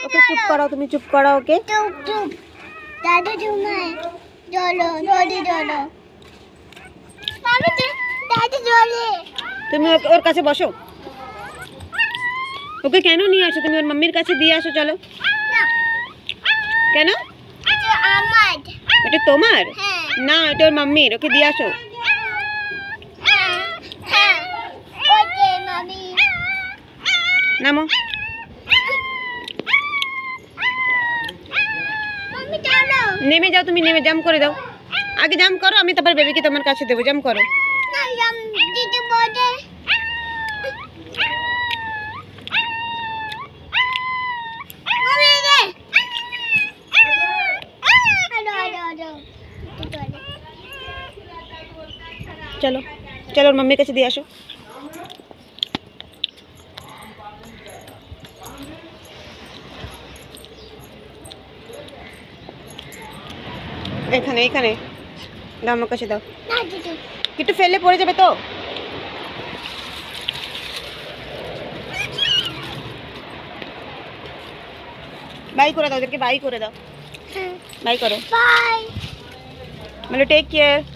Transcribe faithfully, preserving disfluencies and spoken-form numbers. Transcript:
ওকে চুপ করাও, তুমি চুপ করাও ওকে। চুপ চুপ দাদু ঘুমায়। চলো জলদি চলো মামি, দাদু জলে। তুমি ওকে ওর কাছে বসো। ওকে কেন নিয়ে আসো তুমি? ওর মাম্মির কাছে দিয়ে আসো চলো। না কেন? এটা আমার। ওটা তোমার? হ্যাঁ না, এটা ওর মাম্মির। ওকে দিয়ে আসো। হ্যাঁ হ্যাঁ ওকে মামি। নামো। মামি চলো। নেমে যাও, তুমি নেমে জাম্প করে দাও। আগে জাম্প করো, আমি তারপর বেবিকে তোমার কাছে দেবো। জাম্প করো। না জাম দিতে বলে। মামি রে। আলো আলো আলো চলো। চলো চলো, ওর মাম্মির কাছে দিয়ে আসো। এখানে এখানে দাও, আমার কাছে দাও। না দিদি একটু ফেললে পড়ে যাবে তো। বাই করে দাও, ওদেরকে বাই করে দাও। বাই করো। বাই। বলো টেক কেয়ার।